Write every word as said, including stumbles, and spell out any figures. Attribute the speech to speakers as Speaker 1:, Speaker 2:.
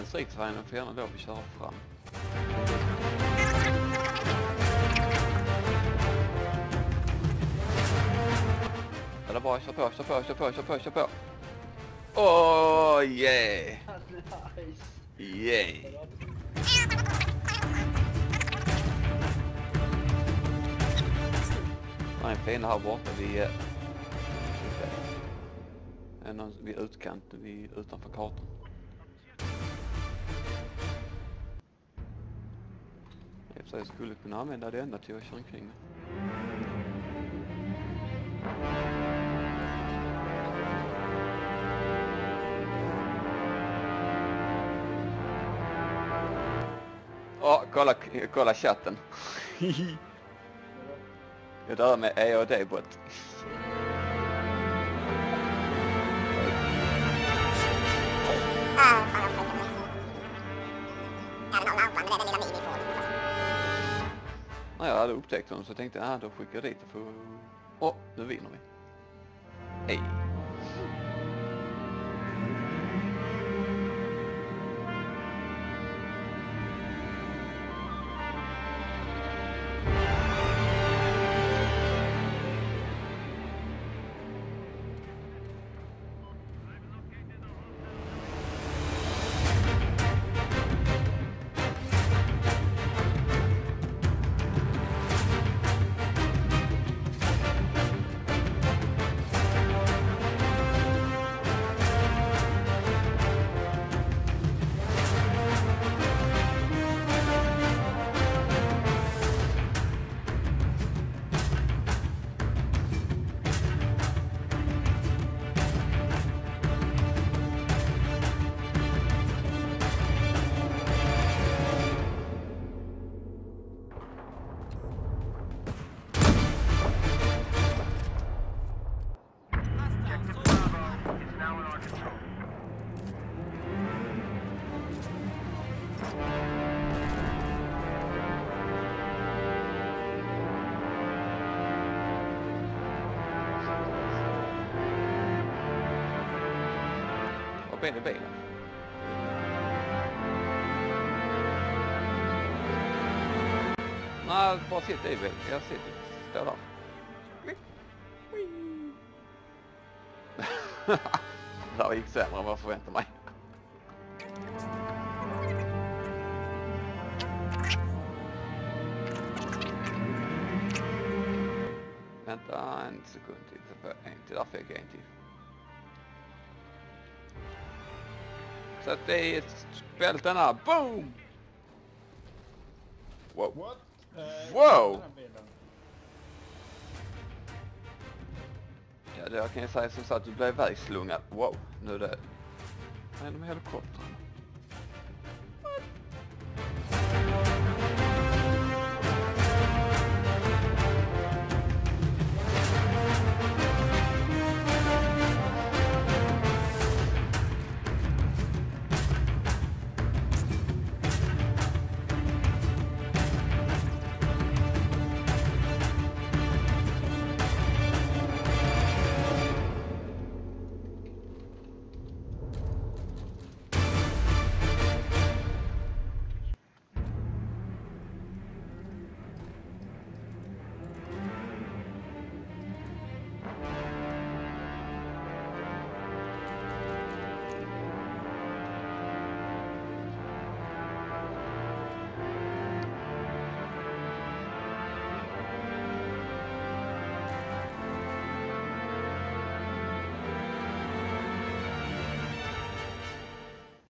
Speaker 1: stridsvagnen får gärna då vi kör fram. Eller bara kör på, kör på, kör på, kör på, kör på. Åh, oh, yeah!
Speaker 2: Nice!
Speaker 1: Yeah! Det är en fin här borta vid, en vid utkanten, vid, utanför kartan. Jag skulle kunna använda det enda till att köra omkring. Åh, kolla, kolla chatten. Jag dör med E och D-bot. När jag hade upptäckt dem så tänkte jag, ah, då skickar jag dit och får... Åh, nu vinner vi. Hej. Hoppa in i bilen. Nej, bara sitta i bilen. Jag sitter, står där. Det här gick sämre än vad jag förväntade mig. Vänta en sekund till. En till, där fick jag en till. Så att det är ett spältarna. Boom! Wow.
Speaker 2: What? Uh,
Speaker 1: Wow! Ja, det jag kan ju säga som så att du blev vägslungad. Wow, nu är det... Vad händer med helikoptern?